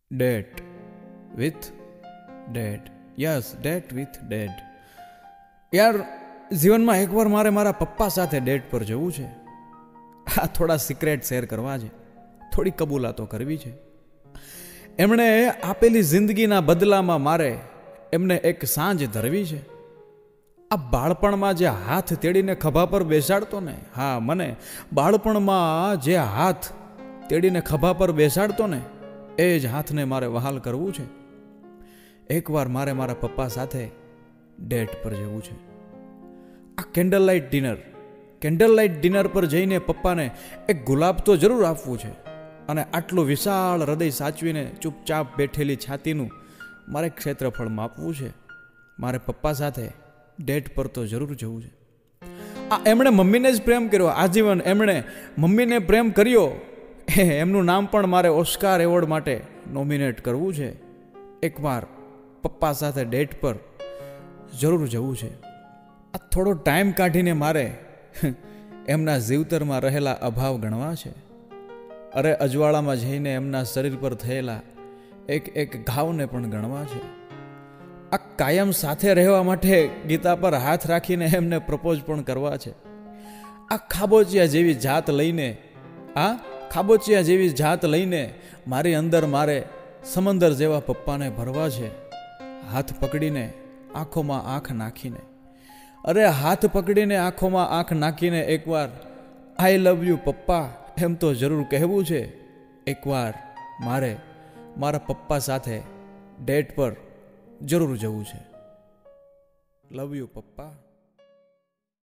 Date with dad. Yes, date with dad. યાર, જીવનમાં એકવાર મારે મારા પપ્પા સાથે ડેટ પર જવું છે. આ થોડા સિક્રેટ શેર કરવા છે, થોડી કબૂલાતો કરવી છે. એમણે આપેલી જિંદગીના બદલામાં મારે એમને એક સાંજ ધરવી છે. આ બાળપણમાં જે હાથ તેડીને ખભા પર બેસાડતો ને, હા, મને બાળપણમાં જે હાથ તેડીને ખભા પર બેસાડતો ને, એ જ હાથને મારે વહાલ કરવું છે. એકવાર મારે મારા પપ્પા સાથે ડેટ પર જવું છે. આ કેન્ડલ લાઇટ ડિનર પર જઈને પપ્પાને એક ગુલાબ તો જરૂર આપવું છે. અને આટલું વિશાળ હૃદય સાચવીને ચૂપચાપ બેઠેલી છાતીનું મારે ક્ષેત્રફળ માપવું છે. મારે પપ્પા સાથે ડેટ પર તો જરૂર જવું છે. આ એમણે મમ્મીને જ પ્રેમ કર્યો આજીવન. એમણે મમ્મીને પ્રેમ કર્યો, એમનું નામ પણ મારે ઓસ્કાર એવોર્ડ માટે નોમિનેટ કરવું છે. એકવાર પપ્પા સાથે ડેટ પર જરૂર જવું છે. આ થોડો ટાઈમ કાઢીને મારે એમના જીવતરમાં રહેલા અભાવ ગણવા છે. અરે, અજવાળામાં જઈને એમના શરીર પર થયેલા એક એક ઘાવને પણ ગણવા છે. આ કાયમ સાથે રહેવા માટે ગીતા પર હાથ રાખીને એમને પ્રપોઝ પણ કરવા છે. આ ખાબોચિયા જેવી જાત લઈને મારી અંદર મારે સમંદર જેવા પપ્પાને ભરવા છે. હાથ પકડીને આંખોમાં આંખ નાખીને, અરે હાથ પકડીને આંખોમાં આંખ નાખીને એકવાર આઈ લવ યુ પપ્પા એમ તો જરૂર કહેવું છે. એકવાર મારે મારા પપ્પા સાથે ડેટ પર જરૂર જવું છે. લવ યુ પપ્પા.